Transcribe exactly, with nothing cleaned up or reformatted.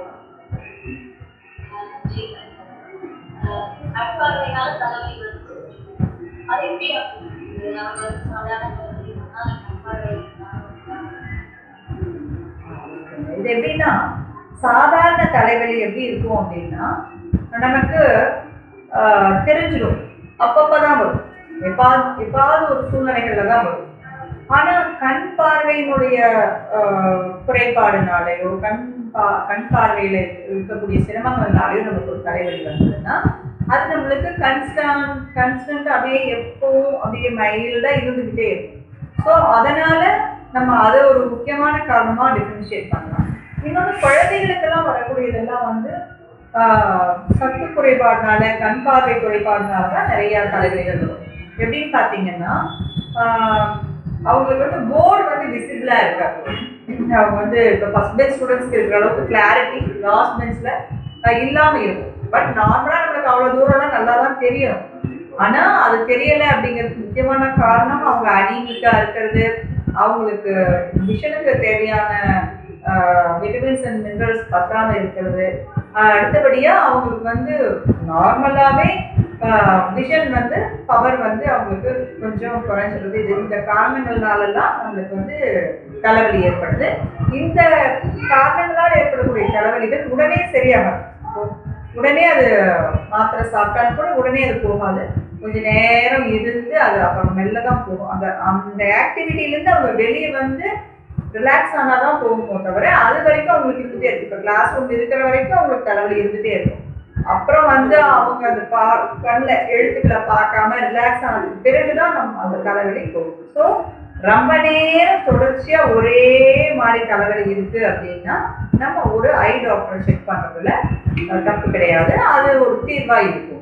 இது எப்படின்னா சாதாரண தலைவலி எப்படி இருக்கும் அப்படின்னா நமக்கு தெரிஞ்சிடும், அப்பப்பதான் வரும், எப்பாவது எப்பாவது ஒரு சூழ்நிலைகள்ல தான் வரும். ஆனா கண் பார்வையினுடைய குறைபாடுனாலேயோ கண் பா கண் பார்வையில இருக்கக்கூடிய சிரமங்கள்னாலேயோ நமக்கு ஒரு தலைவலி வந்ததுன்னா அது நம்மளுக்கு கன்ஸ்டன்ட் கன்ஸ்டன்ட் அப்படியே எப்பவும் அப்படியே மைல்டா இருந்துகிட்டே இருக்கும். ஸோ அதனால நம்ம அதை ஒரு முக்கியமான காரணமா டிஃபரன்ஷியேட் பண்ணலாம். இன்னொன்று குழந்தைகளுக்கெல்லாம் வரக்கூடியதெல்லாம் வந்து சத்து குறைபாடுனால கண் பார்வை குறைபாடுனால தான் நிறைய தலைவலிகள் வரும். எப்படின்னு பார்த்தீங்கன்னா அவங்களுக்கு வந்து போர்டு வந்து விசிபிளா இருக்காது. அவங்க வந்து இப்போ ஃபர்ஸ்ட் பெஞ்ச் ஸ்டூடெண்ட்ஸ்க்கு இருக்கிற அளவுக்கு கிளாரிட்டி லாஸ்ட் பெஞ்ச்ல இல்லாம இருக்கும். பட் நார்மலா நம்மளுக்கு அவ்வளவு தூரம்லாம் நல்லா தான் தெரியும். ஆனா அது தெரியல அப்படிங்கிறதுக்கு முக்கியமான காரணம் அவங்க அனீமிக்கா இருக்கிறது, அவங்களுக்கு விஷனுக்கு தேவையான விட்டமின்ஸ் அண்ட் மினரல்ஸ் பத்தாம இருக்கிறது. அடுத்தபடியா அவங்களுக்கு வந்து நார்மலாவே விஷன் வந்து பவர் வந்து அவங்களுக்கு கொஞ்சம் குறைஞ்சிருது. இது இந்த காரணங்கள்னாலலாம் நம்மளுக்கு வந்து தலைவலி ஏற்படுது. இந்த காரணங்களால் ஏற்படக்கூடிய தலைவலிகள் உடனே சரியாகாது. உடனே அது மாத்திரை சாப்பிட்டாலும் கூட உடனே அது போகாது. கொஞ்ச நேரம் இருந்து அது அப்புறம் மெல்ல தான் போகும். அந்த அந்த ஆக்டிவிட்டிலேருந்து அவங்க வெளியே வந்து ரிலாக்ஸ் ஆனாதான் போகுமோ தவிர அது வரைக்கும் அவங்களுக்கு இருந்துகிட்டே இருக்கு. இப்போ கிளாஸ் ரூம் இருக்கிற வரைக்கும் அவங்களுக்கு தலைவலி இருந்துகிட்டே இருக்கும். அப்புறம் வந்து அவங்க அந்த பா கண்ணில் எழுத்துக்களை பார்க்காம ரிலாக்ஸ் ஆனதுக்கு பிறகுதான் நம்ம அந்த தலைவலி போகும். ஸோ ரொம்ப நேரம் தொடர்ச்சியா ஒரே மாதிரி தலைவலி இருக்கு அப்படின்னா நம்ம ஒரு ஐ டாக்டரை செக் பண்றதுல தப்பு கிடையாது. அது ஒரு தீர்வா இருக்கும்.